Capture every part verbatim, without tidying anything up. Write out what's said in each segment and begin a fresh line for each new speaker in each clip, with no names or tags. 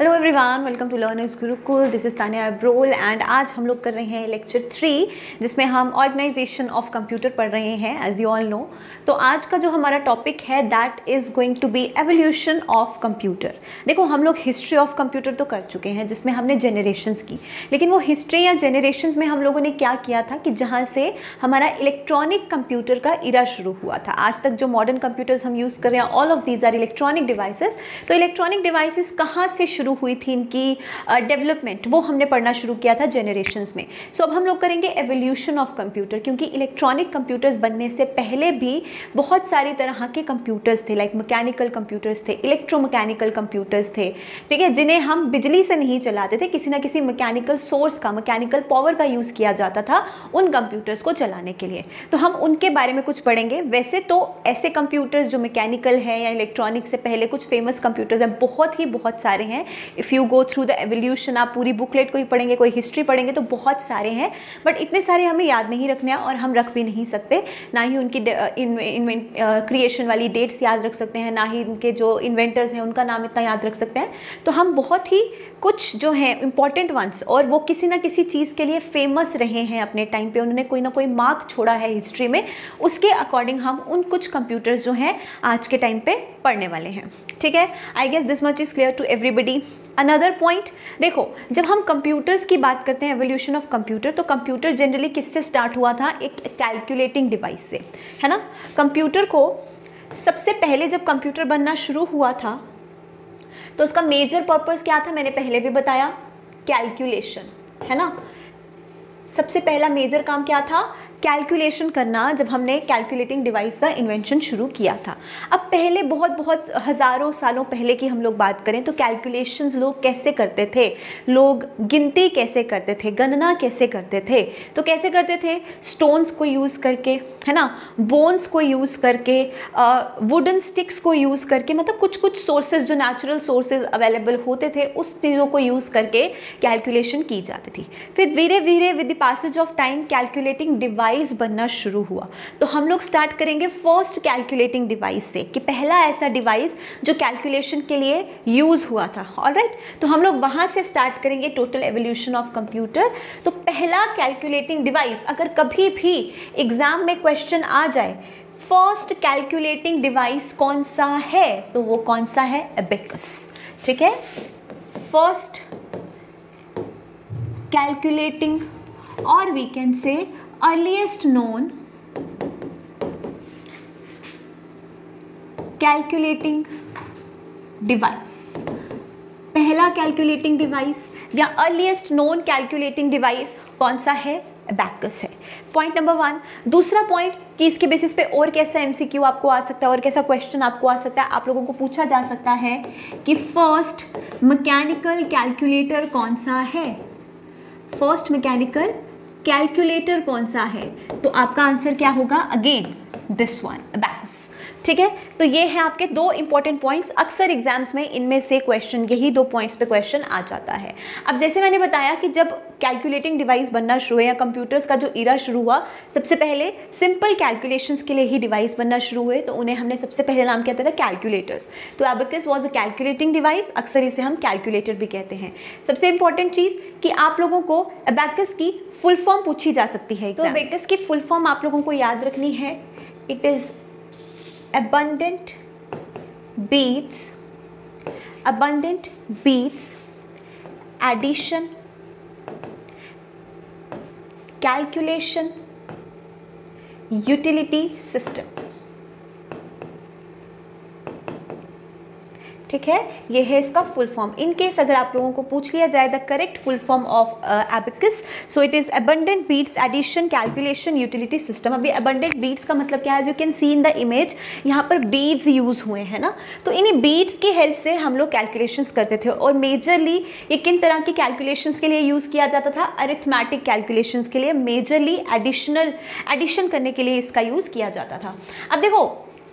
Hello everyone, welcome to Learners Gurukul. This is Tania Abrol and आज हम लोग कर रहे हैं लेक्चर थ्री, जिसमें हम ऑर्गेनाइजेशन ऑफ कंप्यूटर पढ़ रहे हैं एज यू ऑल नो। तो आज का जो हमारा टॉपिक है that is going to be evolution of computer. देखो, हम लोग हिस्ट्री ऑफ कंप्यूटर तो कर चुके हैं जिसमें हमने जनरेशन्स की, लेकिन वो हिस्ट्री या जनरेशन्स में हम लोगों ने क्या किया था कि जहाँ से हमारा इलेक्ट्रॉनिक कंप्यूटर का इरा शुरू हुआ था। आज तक जो मॉडर्न कंप्यूटर्स हम यूज़ कर रहे हैं, all of these are electronic devices. तो इलेक्ट्रॉनिक डिवाइसेस कहाँ से शुरू हुई थी इनकी डेवलपमेंट, uh, वो हमने पढ़ना शुरू किया था जनरेशन्स में। सो so, अब हम लोग करेंगे एवोल्यूशन ऑफ कंप्यूटर, क्योंकि इलेक्ट्रॉनिक कंप्यूटर्स बनने से पहले भी बहुत सारी तरह के कंप्यूटर्स थे, लाइक मैकेनिकल कंप्यूटर्स थे, इलेक्ट्रोमैकेनिकल कंप्यूटर्स थे, ठीक है, जिन्हें हम बिजली से नहीं चलाते थे, किसी ना किसी मैकेनिकल सोर्स का, मैकेनिकल पावर का यूज़ किया जाता था उन कंप्यूटर्स को चलाने के लिए। तो हम उनके बारे में कुछ पढ़ेंगे। वैसे तो ऐसे कंप्यूटर्स जो मैकेनिकल है या इलेक्ट्रॉनिक से पहले कुछ फेमस कंप्यूटर्स हैं, बहुत ही बहुत सारे हैं। If you go through the evolution, आप पूरी बुकलेट को ही पढ़ेंगे, कोई हिस्ट्री पढ़ेंगे तो बहुत सारे हैं, बट इतने सारे हमें याद नहीं रखने हैं और हम रख भी नहीं सकते। ना ही उनकी क्रिएशन वाली डेट्स याद रख सकते हैं, ना ही उनके जो इन्वेंटर्स हैं उनका नाम इतना याद रख सकते हैं। तो हम बहुत ही कुछ जो है इंपॉर्टेंट वंस, और वो किसी ना किसी चीज़ के लिए फेमस रहे हैं अपने टाइम पे, उन्होंने कोई ना कोई मार्क छोड़ा है हिस्ट्री में, उसके अकॉर्डिंग हम उन कुछ कंप्यूटर्स जो हैं आज के टाइम पे पढ़ने वाले हैं। ठीक है, I guess this much is clear to everybody. Another point, देखो, जब हम कंप्यूटर्स की बात करते हैं, एवोल्यूशन ऑफ कंप्यूटर, तो कंप्यूटर जनरली किससे स्टार्ट हुआ था? एक कैलकुलेटिंग डिवाइस से, है ना। कंप्यूटर को सबसे पहले जब कंप्यूटर बनना शुरू हुआ था तो उसका मेजर पर्पस क्या था? मैंने पहले भी बताया, कैलकुलेशन, है ना। सबसे पहला मेजर काम क्या था? कैलकुलेशन करना, जब हमने कैलकुलेटिंग डिवाइस का इन्वेंशन शुरू किया था। अब पहले बहुत बहुत हज़ारों सालों पहले की हम लोग बात करें तो कैलकुलेशंस लोग कैसे करते थे? लोग गिनती कैसे करते थे, गणना कैसे करते थे? तो कैसे करते थे? स्टोन्स को यूज़ करके, है ना, बोन्स को यूज़ करके, वुडन स्टिक्स को यूज़ करके, मतलब कुछ कुछ सोर्सेज जो नेचुरल सोर्सेज अवेलेबल होते थे उस चीज़ों को यूज़ करके कैलकुलेशन की जाती थी। फिर धीरे धीरे with the passage of time calculating device बनना शुरू हुआ। तो हम लोग स्टार्ट करेंगे फर्स्ट कैलकुलेटिंग डिवाइस से, कि पहला ऐसा डिवाइस जो कैलकुलेशन के लिए यूज़ हुआ था। ऑलराइट, तो हम लोग वहाँ से स्टार्ट करेंगे टोटल एवोल्यूशन ऑफ कंप्यूटर। तो पहला कैलकुलेटिंग डिवाइस, अगर कभी भी एग्जाम में क्वेश्चन आ जाए, फर्स्ट कैलकुलेटिंग डिवाइस कौन सा है, तो वो कौन सा है? एबेकस। ठीक है, फर्स्ट कैलकुलेटिंग, और we can say earliest known calculating device, पहला कैलकुलेटिंग डिवाइस या अर्लीस्ट नोन कैलकुलेटिंग डिवाइस कौन सा है? एबेकस है। Point number one. दूसरा पॉइंट कि इसके बेसिस पे और कैसा एमसीक्यू आपको आ सकता है और कैसा क्वेश्चन आपको आ सकता है, आप लोगों को पूछा जा सकता है कि फर्स्ट मैकेनिकल कैलकुलेटर कौन सा है? फर्स्ट मैकेनिकल कैलकुलेटर कौन सा है? तो आपका आंसर क्या होगा? Again this one, abacus. ठीक है, तो ये है आपके दो इंपॉर्टेंट पॉइंट्स। अक्सर एग्जाम्स में इनमें से क्वेश्चन, यही दो पॉइंट्स पे क्वेश्चन आ जाता है। अब जैसे मैंने बताया कि जब कैलकुलेटिंग डिवाइस बनना शुरू हुआ या कंप्यूटर्स का जो इरा शुरू हुआ, सबसे पहले सिंपल कैलकुलेशंस के लिए ही डिवाइस बनना शुरू हुए, तो उन्हें हमने सबसे पहले नाम किया था कैलकुलेटर्स। तो abacus was a calculating device, अक्सर इसे हम कैलकुलेटर भी कहते हैं। सबसे इंपॉर्टेंट चीज़ कि आप लोगों को एबेकस की फुल फॉर्म पूछी जा सकती है। तो एबेकस की फुल फॉर्म आप लोगों को याद रखनी है। It is abundant beats, abundant beats addition, calculation, utility system। ठीक है, ये है इसका फुल फॉर्म। इन केस अगर आप लोगों को पूछ लिया जाए the correct full form of abacus, so it is abundant beats addition calculation utility system. अभी अबंडेंट बीट्स का मतलब क्या है? You can see in the image, यहाँ पर बीड्स यूज हुए हैं ना, तो इन्हीं बीड्स की हेल्प से हम लोग कैलकुलेशंस करते थे। और मेजरली ये किन तरह की कैलकुलेशंस के लिए यूज़ किया जाता था? अरिथमेटिक कैलकुलेशंस के लिए, मेजरली एडिशनल एडिशन करने के लिए इसका यूज़ किया जाता था। अब देखो,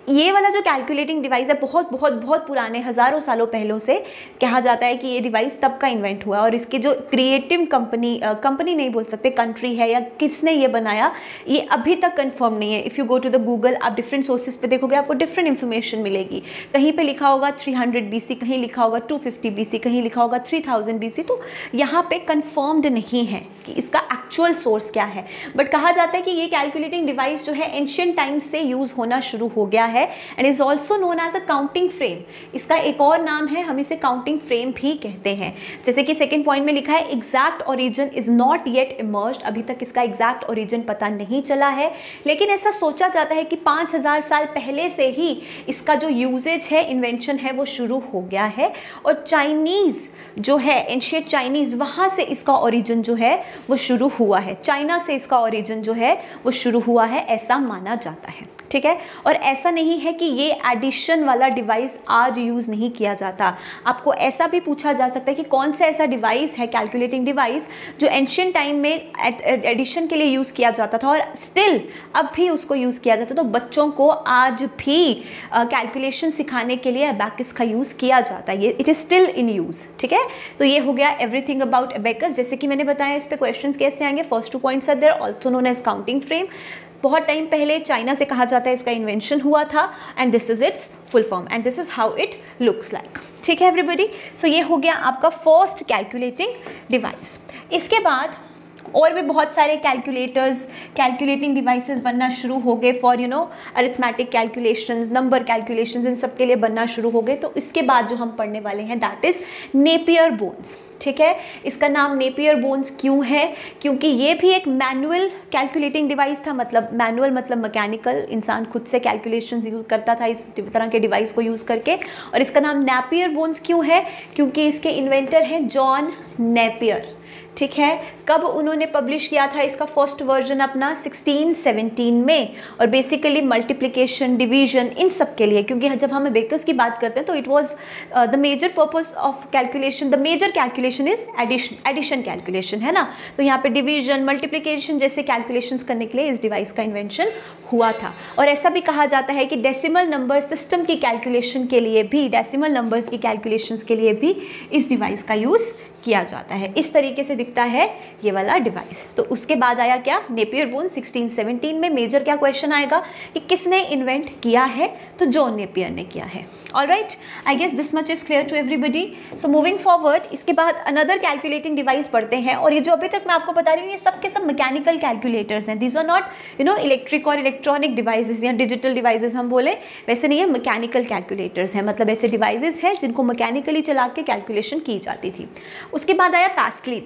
ये वाला जो कैलकुलेटिंग डिवाइस है बहुत बहुत बहुत पुराने हज़ारों सालों पहलों से कहा जाता है कि ये डिवाइस तब का इन्वेंट हुआ, और इसके जो क्रिएटिव कंपनी कंपनी नहीं बोल सकते, कंट्री है या किसने ये बनाया, ये अभी तक कंफर्म नहीं है। If you go to the Google, आप डिफरेंट सोर्सेज पे देखोगे, आपको डिफरेंट इन्फॉर्मेशन मिलेगी। कहीं पे लिखा होगा थ्री हंड्रेड बी सी, कहीं लिखा होगा टू फिफ्टी बी सी, कहीं लिखा होगा थ्री थाउजेंड बी सी। तो यहाँ पे कंफर्म्ड नहीं है कि इसका एक्चुअल सोर्स क्या है, बट कहा जाता है कि ये कैलकुलेटिंग डिवाइस जो है एंशियंट टाइम्स से यूज़ होना शुरू हो गया है and is also known as a counting frame. इसका एक और नाम है, हम इसे काउंटिंग फ्रेम भी कहते हैं। जैसे कि सेकेंड पॉइंट में लिखा है exact origin is not yet emerged, अभी तक इसका एग्जैक्ट ओरिजिन पता नहीं चला है, लेकिन ऐसा सोचा जाता है कि पाँच हज़ार साल पहले से ही इसका जो यूजेज है, इन्वेंशन है, वो शुरू हो गया है। और चाइनीज़ जो है, एंशिएंट चाइनीज़, वहाँ से इसका ओरिजिन जो है वो शुरू हुआ है, चाइना से इसका ओरिजिन जो है वो शुरू हुआ है, ऐसा माना जाता है। ठीक है, और ऐसा नहीं है कि ये एडिशन वाला डिवाइस आज यूज़ नहीं किया जाता। आपको ऐसा भी पूछा जा सकता है कि कौन सा ऐसा डिवाइस है, कैलकुलेटिंग डिवाइस, जो एंशिएंट टाइम में एडिशन के लिए यूज़ किया जाता था और स्टिल अब भी उसको यूज़ किया जाता है। तो बच्चों को आज भी कैलकुलेशन uh, सिखाने के लिए अबैकस का यूज़ किया जाता है, ये it is still in use. ठीक है, तो ये हो गया एवरीथिंग अबाउट अबैकस। जैसे कि मैंने बताया, इस पर क्वेश्चन कैसे आएंगे, first two points are there, also known as counting frame. बहुत टाइम पहले चाइना से कहा जाता है इसका इन्वेंशन हुआ था, and this is its full form and this is how it looks like. ठीक है एवरीबॉडी, सो ये हो गया आपका फर्स्ट कैलकुलेटिंग डिवाइस। इसके बाद और भी बहुत सारे कैलकुलेटर्स, कैलकुलेटिंग डिवाइसेस बनना शुरू हो गए for you know arithmetic calculations, number calculations, इन सब के लिए बनना शुरू हो गए। तो इसके बाद जो हम पढ़ने वाले हैं दैट इज़ नेपियर बोन्स। ठीक है, इसका नाम नेपियर बोन्स क्यों है, क्योंकि ये भी एक मैनुअल कैलकुलेटिंग डिवाइस था, मतलब मैनुअल मतलब मैकेनिकल, इंसान खुद से कैलकुलेशंस यूज करता था इस तरह के डिवाइस को यूज़ करके। और इसका नाम नेपियर बोन्स क्यों है, क्योंकि इसके इन्वेंटर हैं जॉन नेपियर। ठीक है, कब उन्होंने पब्लिश किया था इसका फर्स्ट वर्जन अपना, सिक्सटीन सेवनटीन में, और बेसिकली मल्टीप्लिकेशन, डिवीजन, इन सब के लिए, क्योंकि जब हम अबेकस की बात करते हैं तो it was the major purpose of calculation, the major calculation is addition, addition calculation है ना। तो यहाँ पे डिवीजन, मल्टीप्लिकेशन जैसे कैलकुलेशंस करने के लिए इस डिवाइस का इन्वेंशन हुआ था। और ऐसा भी कहा जाता है कि डेसिमल नंबर सिस्टम की कैलकुलेशन के लिए भी, डेसिमल नंबर्स की कैलकुलेशंस के लिए भी इस डिवाइस का यूज़ किया जाता है। इस तरीके से दिखता है ये वाला डिवाइस। तो उसके बाद आया क्या, नेपियर बोन सिक्सटीन सेवनटीन में। मेजर क्या क्वेश्चन आएगा कि किसने इन्वेंट किया है, तो जॉन नेपियर ने किया है। Alright, I guess this much is clear to everybody. So moving forward, इसके बाद अनदर कैलकुलेटिंग डिवाइस पढ़ते हैं। और ये जो अभी तक मैं आपको बता रही हूँ, ये सब के सब मैकेनिकल कैलकुलेटर्स हैं। These are not you know electric और इलेक्ट्रॉनिक डिवाइसेस या डिजिटल डिवाइसेस हम बोले, वैसे नहीं है, मैकेनिकल कैलकुलेटर्स हैं, मतलब ऐसे डिवाइसेस हैं जिनको मैकेनिकली चला के कैलकुलेशन की जाती थी। उसके बाद आया पैस्कलिन।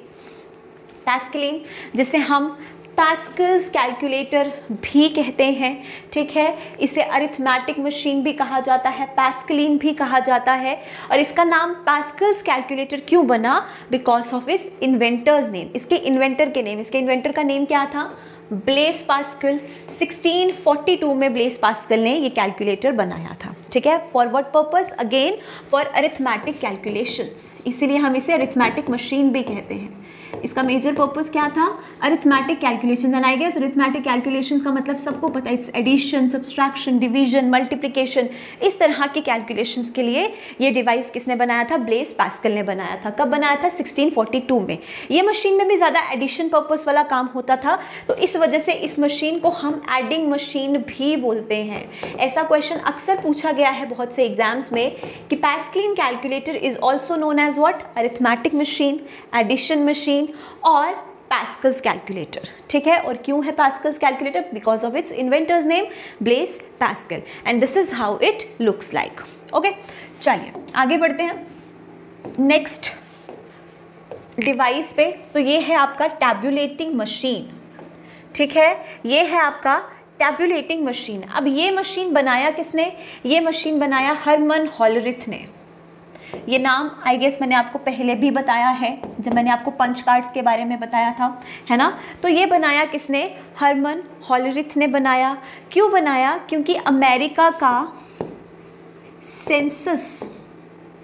पैस्कलिन जिसे हम पैस्कल्स कैलकुलेटर भी कहते हैं। ठीक है, इसे अरिथमेटिक मशीन भी कहा जाता है, पैस्कलिन भी कहा जाता है। और इसका नाम पैस्कल्स कैलकुलेटर क्यों बना, because of his inventor's name, इसके इन्वेंटर के नेम। इसके इन्वेंटर का नेम क्या था, Blaise Pascal. Sixteen forty two में ब्लेस पास्कल ने ये कैलकुलेटर बनाया था। ठीक है, for what purpose, again for arithmetic calculations, इसीलिए हम इसे अरिथमेटिक मशीन भी कहते हैं। इसका मेजर पर्पस क्या था, arithmetic calculations. And I guess arithmetic calculations का मतलब सबको पता है, it's addition, subtraction, division, multiplication, इस तरह के कैलकुलेशंस के लिए ये डिवाइस किसने बनाया था, ब्लेस पास्कल ने बनाया था। कब बनाया था, सिक्सटीन फोर्टी टू में। ये मशीन में भी ज़्यादा एडिशन पर्पस वाला काम होता था, तो इस वजह से इस मशीन को हम एडिंग मशीन भी बोलते हैं। ऐसा क्वेश्चन अक्सर पूछा गया है बहुत से एग्जाम्स में कि Pascaline calculator is also known as what, arithmetic machine, addition machine और पैस्कल्स कैलकुलेटर। ठीक है, और क्यों है Pascal's calculator, because of its inventor's name Blaise Pascal, and this is how it looks like. Okay, चलिए आगे बढ़ते हैं नेक्स्ट डिवाइस पे। तो ये है आपका टैब्यूलेटिंग मशीन। ठीक है, ये है आपका टैब्यूलेटिंग मशीन। अब ये मशीन बनाया किसने, ये मशीन बनाया हरमन हॉलरिथ ने। ये नाम आई गेस मैंने आपको पहले भी बताया है जब मैंने आपको पंच कार्ड्स के बारे में बताया था, है ना। तो ये बनाया किसने, हरमन हॉलरिथ ने बनाया। क्यों बनाया, क्योंकि अमेरिका का सेंसस,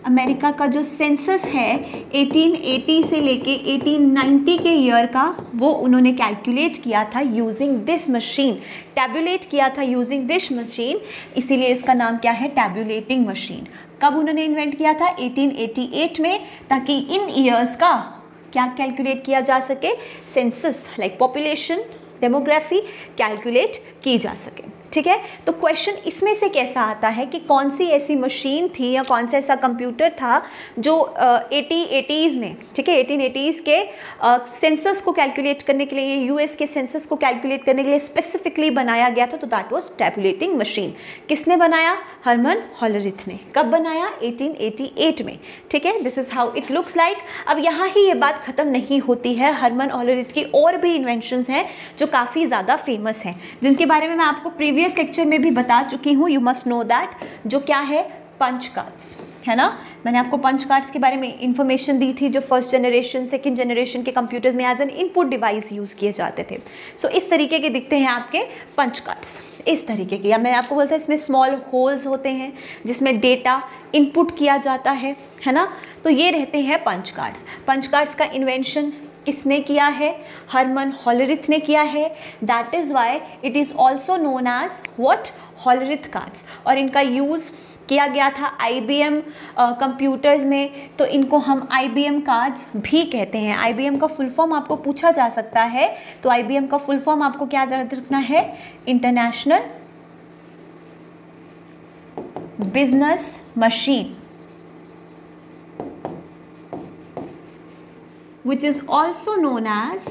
अमेरिका का जो सेंसस है एटीन एटी से लेके एटीन नाइंटी के ईयर का, वो उन्होंने कैलकुलेट किया था यूजिंग दिस मशीन, टैबुलेट किया था यूजिंग दिस मशीन, इसीलिए इसका नाम क्या है, टैबुलेटिंग मशीन। कब उन्होंने इन्वेंट किया था, एटीन एटी एट में, ताकि इन ईयर्स का क्या कैलकुलेट किया जा सके, census like population, demography calculate की जा सके। ठीक है, तो क्वेश्चन इसमें से कैसा आता है कि कौन सी ऐसी मशीन थी या कौन सा ऐसा कंप्यूटर था जो एटी एटीज़ में, ठीक है, एटीन एटीज़ के सेंसस को कैलकुलेट करने के लिए, यूएस के सेंसस को कैलकुलेट करने के लिए स्पेसिफिकली बनाया गया था। तो दैट वाज टैबुलेटिंग मशीन। किसने बनाया, हरमन हॉलरिथ ने। कब बनाया, एटीन एटी एट में। ठीक है, this is how it looks like. अब यहाँ ही ये बात खत्म नहीं होती है, हरमन हॉलरिथ की और भी इन्वेंशंस हैं जो काफ़ी ज़्यादा फेमस हैं, जिनके बारे में मैं आपको प्रीवियस लेक्चर में भी बता चुकी हूँ। यू मस्ट नो दैट, जो क्या है, पंच कार्ड्स, है ना। मैंने आपको पंच कार्ड्स के बारे में इंफॉर्मेशन दी थी, जो फर्स्ट जनरेशन सेकंड जनरेशन के कंप्यूटर्स में as an input device use किए जाते थे। सो so, इस तरीके के दिखते हैं आपके पंच कार्ड्स, इस तरीके के। या मैं आपको बोलता हूँ इसमें स्मॉल होल्स होते हैं जिसमें डेटा इनपुट किया जाता है, है ना। तो ये रहते हैं पंच कार्ड्स। पंच कार्ड्स का इन्वेंशन किसने किया है, हरमन हॉलरिथ ने किया है। That is why it is also known as what, Hollerith cards. और इनका यूज़ किया गया था आईबीएम कंप्यूटर्स में, तो इनको हम आईबीएम कार्ड्स भी कहते हैं। आईबीएम का फुल फॉर्म आपको पूछा जा सकता है, तो आईबीएम का फुल फॉर्म आपको क्या याद रखना है, International business Machine, which is also known as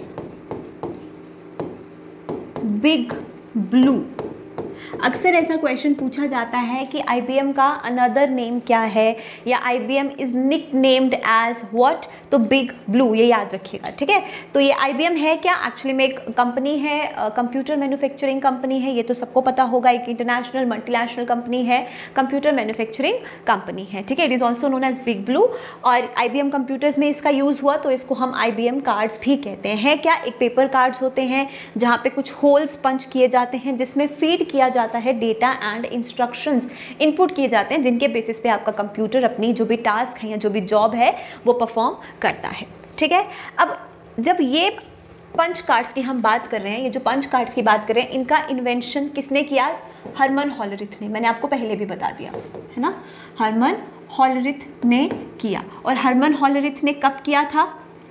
Big Blue। अक्सर ऐसा क्वेश्चन पूछा जाता है कि आईबीएम का अनदर नेम क्या है, या IBM is nick named as what, तो बिग ब्लू, ये याद रखिएगा। ठीक है, तो ये आईबीएम है क्या, एक्चुअली में एक कंपनी है, कंप्यूटर मैन्युफैक्चरिंग कंपनी है, ये तो सबको पता होगा। एक इंटरनेशनल मल्टीनेशनल कंपनी है, कंप्यूटर मैन्युफैक्चरिंग कंपनी है। ठीक है, it is also known as Big Blue. और आईबीएम कंप्यूटर्स में इसका यूज़ हुआ, तो इसको हम आईबीएम कार्ड्स भी कहते हैं। है क्या, एक पेपर कार्ड्स होते हैं जहाँ पे कुछ होल्स पंच किए जाते हैं, जिसमें फीड किया जाता है डेटा एंड इंस्ट्रक्शंस इनपुट किए जाते हैं, जिनके बेसिस पे आपका कंप्यूटर अपनी जो भी टास्क है या जो भी जॉब है वो परफॉर्म करता है। ठीक है, अब जब ये पंच कार्ड्स की हम बात कर रहे हैं, ये जो पंच कार्ड्स की बात कर रहे हैं, इनका इन्वेंशन किसने किया, हरमन हॉलरिथ ने। मैंने आपको पहले भी बता दिया है ना, हरमन हॉलरिथ ने किया। और हरमन हॉलरिथ ने कब किया था,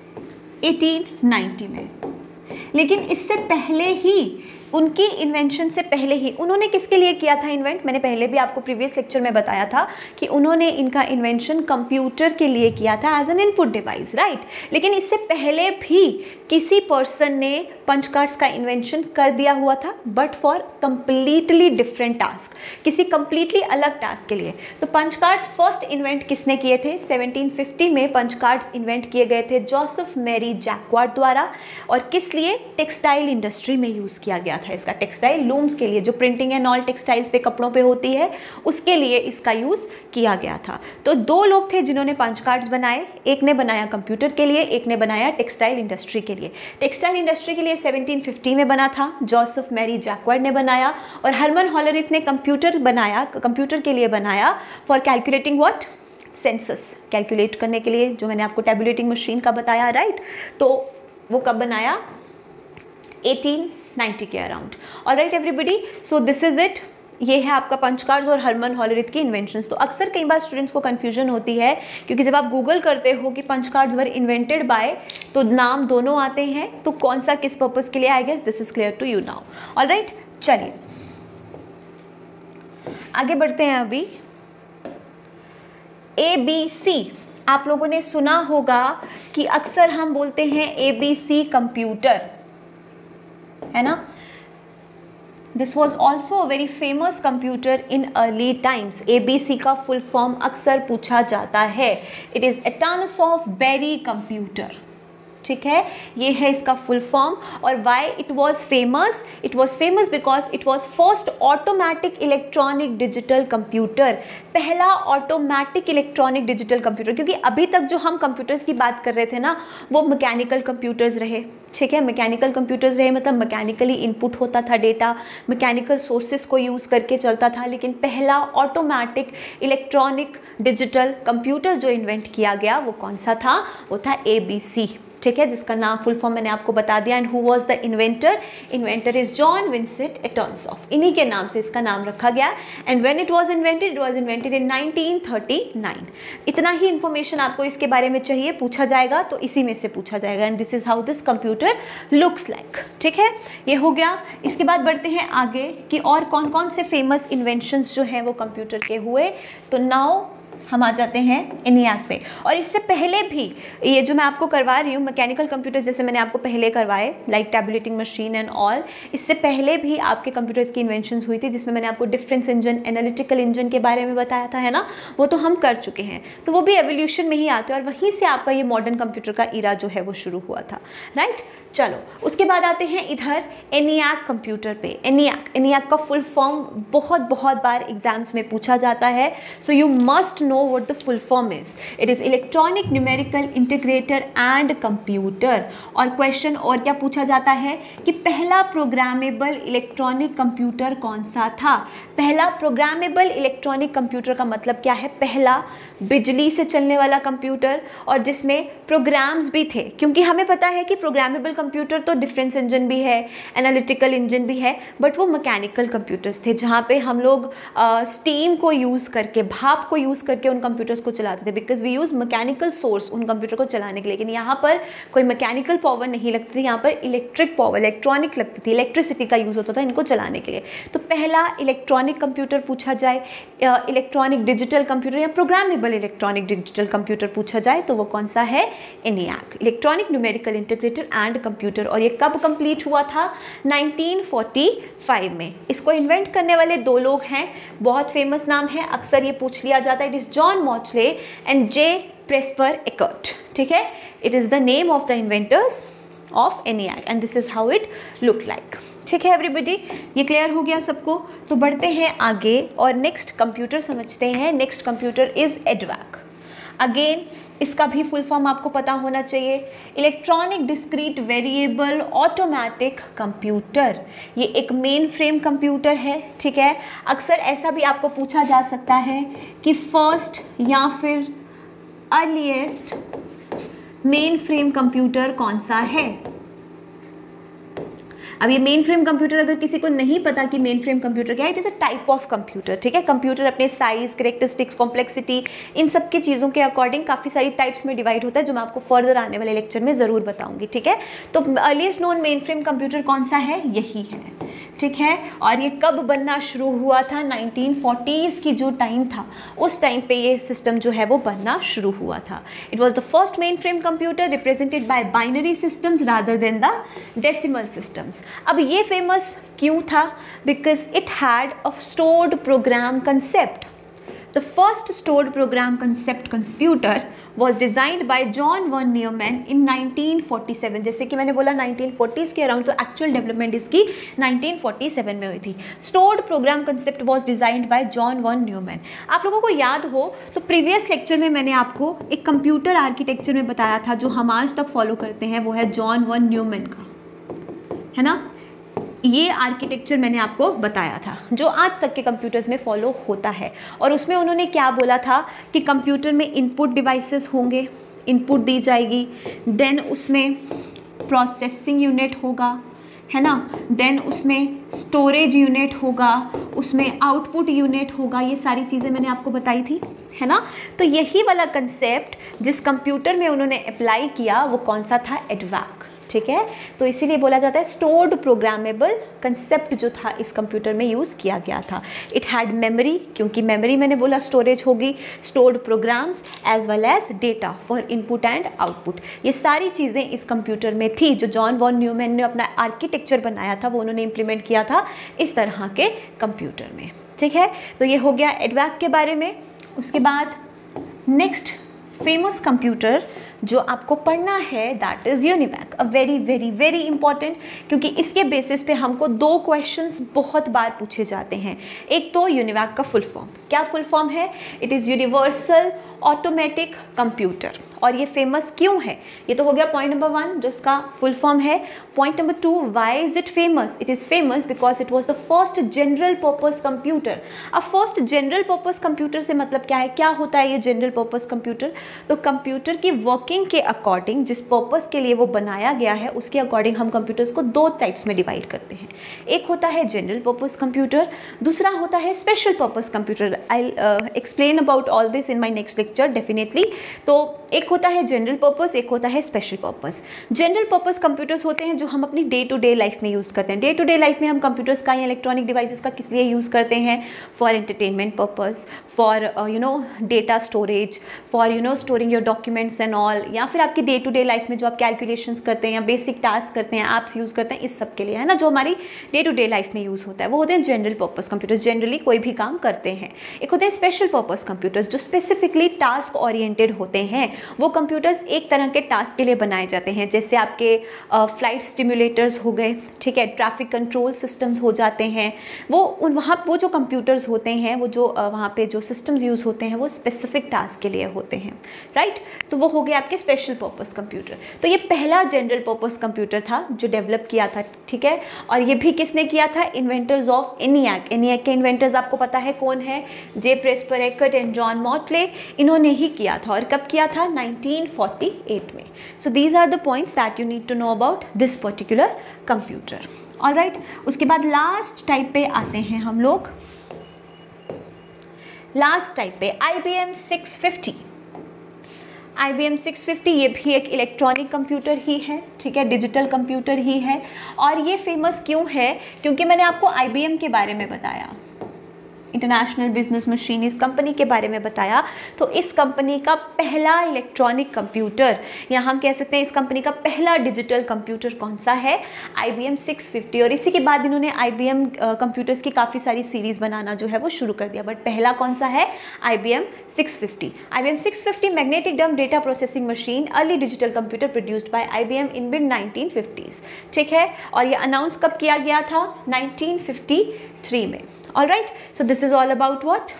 एटीन नाइंटी में। लेकिन इससे पहले ही, उनकी इन्वेंशन से पहले ही, उन्होंने किसके लिए किया था इन्वेंट, मैंने पहले भी आपको प्रीवियस लेक्चर में बताया था कि उन्होंने इनका इन्वेंशन कंप्यूटर के लिए किया था as an input device, right. लेकिन इससे पहले भी किसी पर्सन ने पंच कार्ड्स का इन्वेंशन कर दिया हुआ था, but for completely different task, किसी कंप्लीटली अलग टास्क के लिए। तो पंच कार्ड्स फर्स्ट इन्वेंट किसने किए थे, सेवनटीन फिफ्टी में पंच कार्ड्स इन्वेंट किए गए थे जोसेफ मैरी जैक्वार्ड द्वारा। और किस लिए, टेक्सटाइल इंडस्ट्री में यूज़ किया गया था इसका, टेक्सटाइल लूम्स के लिए, जो प्रिंटिंग एंड ऑल टेक्सटाइल्स पे कपड़ों पे होती है, उसके लिए इसका यूज़ किया गया था। तो दो लोग थे जिन्होंने पंच कार्ड्स बनाए, एक ने बनाया कंप्यूटर के लिए, एक ने बनाया टेक्सटाइल इंडस्ट्री के लिए। टेक्सटाइल इंडस्ट्री के लिए सेवनटीन फिफ्टी में बना था, जोसेफ मैरी जैक्वार्ड ने बनाया। और हरमन हॉलरिथ ने कंप्यूटर बनाया, कंप्यूटर के लिए बनाया for calculating what, census, calculate करने के लिए, जो मैंने आपको टैबुलेटिंग मशीन का बताया, राइट। तो वो कब बनाया, एटीन नाइंटी के around. Alright everybody, so this is it. ये है आपका पंच कार्ड्स और हरमन हॉलरिथ की इन्वेंशंस। तो अक्सर कई बार स्टूडेंट्स को कन्फ्यूजन होती है, क्योंकि जब आप गूगल करते हो कि punch cards were invented by, तो नाम दोनों आते हैं, तो कौन सा किस पर्पस के लिए, I guess this is clear to you now. Alright, चलिए आगे बढ़ते हैं। अभी ए बी सी, आप लोगों ने सुना होगा कि अक्सर हम बोलते हैं ए बी सी कंप्यूटर, है ना। This was also a very famous computer in early times. A B C का फुल फॉर्म अक्सर पूछा जाता है, it is Atanasoff Berry computer. ठीक है, ये है इसका फुल फॉर्म। और why it was famous, it was famous because it was first automatic electronic digital computer, पहला ऑटोमेटिक इलेक्ट्रॉनिक डिजिटल कंप्यूटर। क्योंकि अभी तक जो हम कंप्यूटर्स की बात कर रहे थे ना, वो मैकेनिकल कंप्यूटर्स रहे, ठीक है, मैकेनिकल कंप्यूटर्स रहे, मतलब मैकेनिकली इनपुट होता था डेटा, मैकेनिकल सोर्सेस को यूज़ करके चलता था। लेकिन पहला ऑटोमेटिक इलेक्ट्रॉनिक डिजिटल कंप्यूटर जो इन्वेंट किया गया वो कौन सा था, वो था ए बी सी, ठीक है, जिसका नाम फुल फॉर्म मैंने आपको बता दिया। And who was the inventor, inventor is John Vincent Atanasoff, इन्हीं के नाम से इसका नाम रखा गया। And when it was invented, it was invented in nineteen thirty nine. इतना ही इन्फॉर्मेशन आपको इसके बारे में चाहिए, पूछा जाएगा तो इसी में से पूछा जाएगा। And this is how this computer looks like, ठीक है, ये हो गया। इसके बाद बढ़ते हैं आगे कि और कौन कौन से फेमस इन्वेंशंस जो हैं वो कंप्यूटर के हुए। तो नाउ हम आ जाते हैं एनियाक पे। और इससे पहले भी ये जो मैं आपको करवा रही हूँ मैकेनिकल कंप्यूटर्स, जैसे मैंने आपको पहले करवाए like tabulating machine and all, इससे पहले भी आपके कंप्यूटर्स की इन्वेंशंस हुई थी, जिसमें मैंने आपको डिफरेंस इंजन, एनालिटिकल इंजन के बारे में बताया था, है ना, वो तो हम कर चुके हैं। तो वो भी एवोल्यूशन में ही आते हैं और वहीं से आपका ये मॉडर्न कंप्यूटर का इरा जो है वो शुरू हुआ था, राइट। चलो उसके बाद आते हैं इधर एनियाक कंप्यूटर पे। एनियाक, एनियाक का फुल फॉर्म बहुत बहुत बार एग्जाम्स में पूछा जाता है, so you must know what the full form is. It is electronic numerical integrator and computer। और क्वेश्चन और क्या पूछा जाता है कि पहला प्रोग्रामेबल इलेक्ट्रॉनिक कंप्यूटर कौन सा था। पहला प्रोग्रामेबल इलेक्ट्रॉनिक कंप्यूटर का मतलब क्या है, पहला बिजली से चलने वाला कंप्यूटर और जिसमें प्रोग्राम्स भी थे। क्योंकि हमें पता है कि प्रोग्रामेबल कंप्यूटर तो डिफरेंस इंजन भी है, एनालिटिकल इंजन भी है, बट वो मैकेनिकल कंप्यूटर्स थे जहाँ पे हम लोग स्टीम को यूज़ करके, भाप को यूज़ करके उन कंप्यूटर्स को चलाते थे, because we use mechanical source उन कंप्यूटर को चलाने के लिए। लेकिन यहाँ पर कोई मैकेनिकल पावर नहीं लगती थी, यहाँ पर इलेक्ट्रिक पावर, इलेक्ट्रॉनिक लगती थी, इलेक्ट्रिसिटी का यूज़ होता था इनको चलाने के लिए। तो पहला इलेक्ट्रॉनिक कंप्यूटर पूछा जाए, इलेक्ट्रॉनिक डिजिटल कंप्यूटर या प्रोग्रामेबल इलेक्ट्रॉनिक डिजिटल कंप्यूटर पूछा जाए तो वो कौन सा है, ENIAC, electronic numerical integrator and computer. और ये कब कंप्लीट हुआ था, नाइनटीन फोर्टी फाइव में। इसको इन्वेंट करने वाले दो लोग हैं, बहुत फेमस नाम है, अक्सर ये पूछ लिया जाता है, it is John Mauchly and J Presper Eckert, ठीक है, it is the name of the inventors of ENIAC and this is how it look like, ठीक है एवरीबॉडी, ये क्लियर हो गया सबको। तो बढ़ते हैं आगे और नेक्स्ट कंप्यूटर समझते हैं। Next computer is EDVAC. Again इसका भी फुल फॉर्म आपको पता होना चाहिए, electronic discrete variable automatic computer. ये एक मेन फ्रेम कंप्यूटर है, ठीक है। अक्सर ऐसा भी आपको पूछा जा सकता है कि फर्स्ट या फिर अर्लीस्ट मेन फ्रेम कंप्यूटर कौन सा है। अब ये मेन फ्रेम कंप्यूटर अगर किसी को नहीं पता कि मेन फ्रेम कंप्यूटर क्या है, it is a type of computer, ठीक है। कंप्यूटर अपने साइज, करेक्टरिस्टिक्स, कॉम्प्लेक्सिटी, इन सब की चीज़ों के अकॉर्डिंग काफ़ी सारी टाइप्स में डिवाइड होता है, जो मैं आपको फर्दर आने वाले लेक्चर में ज़रूर बताऊंगी, ठीक है। तो earliest known mainframe computer कौन सा है, यही है, ठीक है। और ये कब बनना शुरू हुआ था, नाइनटीन फोर्टीज़ की जो टाइम था उस टाइम पे ये सिस्टम जो है वो बनना शुरू हुआ था। It was the first mainframe computer represented by binary systems rather than the decimal systems. अब ये फेमस क्यों था, because it had a stored program concept. The first stored program concept computer was designed by John von Neumann in nineteen forty seven. जैसे कि मैंने बोला nineteen forties के अराउंड, तो एक्चुअल डेवलपमेंट इसकी नाइनटीन फोर्टी सेवन में हुई थी। Stored program concept was designed by John von Neumann। आप लोगों को याद हो तो प्रीवियस लेक्चर में मैंने आपको एक कंप्यूटर आर्किटेक्चर में बताया था, जो हम आज तक फॉलो करते हैं, वो है जॉन वन न्यूमैन का, है ना। ये आर्किटेक्चर मैंने आपको बताया था जो आज तक के कंप्यूटर्स में फॉलो होता है। और उसमें उन्होंने क्या बोला था कि कंप्यूटर में इनपुट डिवाइसेस होंगे, इनपुट दी जाएगी, देन उसमें प्रोसेसिंग यूनिट होगा, है ना, देन उसमें स्टोरेज यूनिट होगा, उसमें आउटपुट यूनिट होगा। ये सारी चीज़ें मैंने आपको बताई थी, है ना। तो यही वाला कंसेप्ट जिस कंप्यूटर में उन्होंने अप्लाई किया वो कौन सा था, एडवैक, ठीक है। तो इसीलिए बोला जाता है स्टोर्ड प्रोग्रामेबल कंसेप्ट जो था इस कंप्यूटर में यूज़ किया गया था। इट हैड मेमोरी, क्योंकि मेमोरी मैंने बोला स्टोरेज होगी, stored programs as well as data for input and output. ये सारी चीज़ें इस कंप्यूटर में थी। जो जॉन वॉन न्यूमैन ने अपना आर्किटेक्चर बनाया था वो उन्होंने इम्प्लीमेंट किया था इस तरह के कंप्यूटर में, ठीक है। तो ये हो गया एडवैक के बारे में। उसके बाद नेक्स्ट फेमस कंप्यूटर जो आपको पढ़ना है that is UNIVAC, a very very very important, क्योंकि इसके बेसिस पे हमको दो क्वेश्चंस बहुत बार पूछे जाते हैं। एक तो यूनिवैक का फुल फॉर्म, क्या फुल फॉर्म है? It is universal automatic computer. और ये फेमस क्यों है? ये तो हो गया पॉइंट नंबर वन जिसका फुल फॉर्म है। Point number two, why is it famous? It is famous because it was the first general purpose computer. अब फर्स्ट जनरल पर्पस कंप्यूटर से मतलब क्या है? क्या होता है ये जनरल पर्पस कंप्यूटर? तो कंप्यूटर की वर्किंग के अकॉर्डिंग, जिस पर्पस के लिए वो बनाया गया है उसके अकॉर्डिंग हम कंप्यूटर्स को दो टाइप्स में डिवाइड करते हैं। एक होता है जनरल पर्पस कंप्यूटर, दूसरा होता है special purpose computer. I explain about all this in my next lecture definitely. तो एक होता है जनरल पर्पस, एक होता है special purpose. General purpose computers होते हैं जो हम अपनी डे टू डे लाइफ में यूज़ करते हैं। डे टू डे लाइफ में हम कंप्यूटर्स का या इलेक्ट्रॉनिक डिवाइसेस का किस लिए यूज़ करते हैं? For entertainment purpose, for you know data storage, for you know storing your documents and all, या फिर आपकी डे टू डे लाइफ में जो आप कैलकुलेशंस करते हैं या बेसिक टास्क करते हैं, ऐप्स यूज़ करते हैं, इस सब के लिए, है ना, जो हमारी डे टू डे लाइफ में यूज़ होता है, वो होते हैं जनरल पर्पस कंप्यूटर्स। जनरली कोई भी काम करते हैं। एक होते हैं स्पेशल पर्पस कंप्यूटर्स जो स्पेसिफिकली टास्क ओरिएंटेड होते हैं। वो कंप्यूटर्स एक तरह के टास्क के लिए बनाए जाते हैं, जैसे आपके फ्लाइट स्टिमुलेटर्स हो गए, ठीक है, ट्रैफिक कंट्रोल सिस्टम्स हो जाते हैं। वो उन वहाँ वो जो कंप्यूटर्स होते हैं, वो जो uh, वहाँ पे जो सिस्टम्स यूज़ होते हैं वो स्पेसिफिक टास्क के लिए होते हैं, राइट। तो वो हो गए आपके स्पेशल पर्पस कंप्यूटर। तो ये पहला जनरल पर्पस कंप्यूटर था जो डेवलप किया था, ठीक है। और ये भी किसने किया था? Inventors of ENIAC. एनियाक के इन्वेंटर्स आपको पता है कौन है? J Presper Eckert and John Mauchly. इन्होंने ही किया था। और कब किया था? नाइनटीन फोर्टी एट में। So these are the points that you need to know about this particular computer. Alright, उसके बाद लास्ट टाइप पे आते हैं हम लोग। लास्ट टाइप पे I B M six fifty. I B M six fifty ये भी एक इलेक्ट्रॉनिक कंप्यूटर ही है, ठीक है, डिजिटल कंप्यूटर ही है। और ये फेमस क्यों है? क्योंकि मैंने आपको आई बी एम के बारे में बताया, इंटरनेशनल बिजनेस मशीन, इस कंपनी के बारे में बताया। तो इस कंपनी का पहला इलेक्ट्रॉनिक कंप्यूटर, या हम कह सकते हैं इस कंपनी का पहला डिजिटल कंप्यूटर कौन सा है? I B M six fifty. और इसी के बाद इन्होंने आई बी एम कंप्यूटर्स की काफ़ी सारी सीरीज़ बनाना जो है वो शुरू कर दिया, बट पहला कौन सा है? I B M six fifty. I B M six fifty magnetic डम्प data processing machine, early digital computer produced by I B M in mid nineteen fifties, ठीक है। और ये अनाउंस कब किया गया था? नाइनटीन फिफ्टी थ्री में। All right, so this is all about what?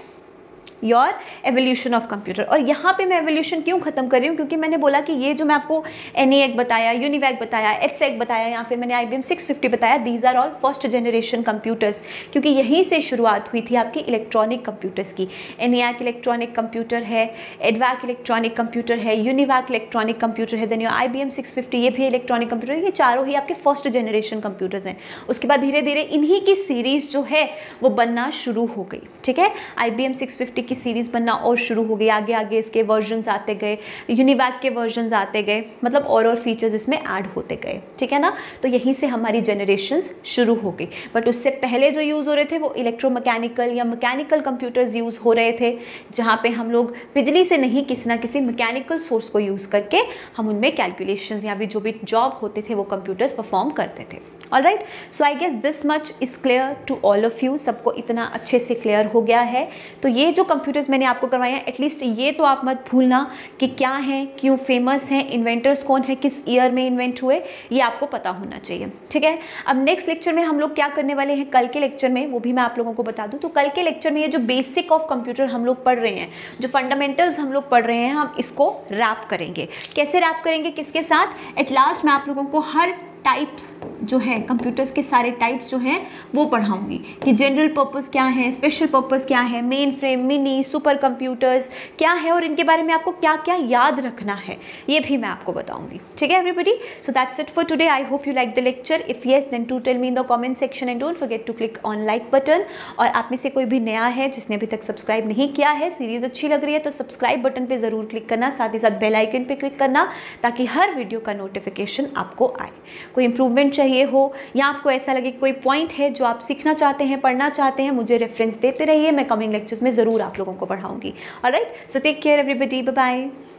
Your evolution of computer. और यहाँ पे मैं एवोल्यूशन क्यों खत्म कर रही हूँ? क्योंकि मैंने बोला कि ये जो मैं आपको एनिएक बताया, यूनिवैक बताया, एचसेक बताया, या फिर मैंने I B M six fifty बताया, these are all first generation computers, क्योंकि यहीं से शुरुआत हुई थी आपकी इलेक्ट्रॉनिक कंप्यूटर्स की। एनिएक इलेक्ट्रॉनिक कंप्यूटर है, एडवैक इलेक्ट्रॉनिक कंप्यूटर है, यूनिवैक इलेक्ट्रॉनिक कंप्यूटर है, then your I B M six fifty ये भी इलेक्ट्रॉनिक कंप्यूटर है। ये चारों ही आपके फर्स्ट जनरेशन कंप्यूटर्स हैं। उसके बाद धीरे धीरे इन्हीं की सीरीज़ जो है वो बनना शुरू हो गई, ठीक है। I B M six fifty की सीरीज़ बनना और शुरू हो गई, आगे आगे इसके वर्जन्स आते गए, यूनिवैक के वर्जन्स आते गए, मतलब और और फीचर्स इसमें ऐड होते गए, ठीक है ना। तो यहीं से हमारी जनरेशन्स शुरू हो गई। बट उससे पहले जो यूज़ हो रहे थे वो इलेक्ट्रोमैकेनिकल या मैकेनिकल कंप्यूटर्स यूज़ हो रहे थे, जहाँ पे हम लोग बिजली से नहीं, किसी ना किसी मैकेनिकल सोर्स को यूज़ करके हम उनमें कैलकुलेशंस या भी जो भी जॉब होते थे वो कंप्यूटर्स परफॉर्म करते थे। Alright, so I guess this much is clear to all of you. सबको इतना अच्छे से क्लियर हो गया है। तो ये जो कंप्यूटर्स मैंने आपको करवाए हैं, एटलीस्ट ये तो आप मत भूलना कि क्या हैं, क्यों फेमस हैं, इन्वेंटर्स कौन है, किस ईयर में इन्वेंट हुए, ये आपको पता होना चाहिए, ठीक है। अब नेक्स्ट लेक्चर में हम लोग क्या करने वाले हैं, कल के लेक्चर में, वो भी मैं आप लोगों को बता दूँ। तो कल के लेक्चर में ये जो बेसिक ऑफ कंप्यूटर हम लोग पढ़ रहे हैं, जो फंडामेंटल्स हम लोग पढ़ रहे हैं, हम इसको रैप करेंगे। कैसे रैप करेंगे, किसके साथ? एट लास्ट मैं आप लोगों को हर टाइप्स जो है कंप्यूटर्स के सारे टाइप्स जो हैं वो पढ़ाऊंगी कि जनरल पर्पस क्या है, स्पेशल पर्पस क्या है, mainframe, mini, super computers क्या है और इनके बारे में आपको क्या क्या याद रखना है, ये भी मैं आपको बताऊंगी, ठीक है everybody. So that's it for today. I hope you like the lecture. If yes then to tell me in the comment section and don't forget to click on like button. और आप में से कोई भी नया है जिसने अभी तक सब्सक्राइब नहीं किया है, सीरीज अच्छी लग रही है तो सब्सक्राइब बटन पर ज़रूर क्लिक करना, साथ ही साथ बेल आइकन पर क्लिक करना ताकि हर वीडियो का नोटिफिकेशन आपको आए। कोई इंप्रूवमेंट चाहिए हो या आपको ऐसा लगे कोई पॉइंट है जो आप सीखना चाहते हैं, पढ़ना चाहते हैं, मुझे रेफरेंस देते रहिए। मैं कमिंग लेक्चर्स में ज़रूर आप लोगों को पढ़ाऊंगी। Alright, so take care everybody, bye bye.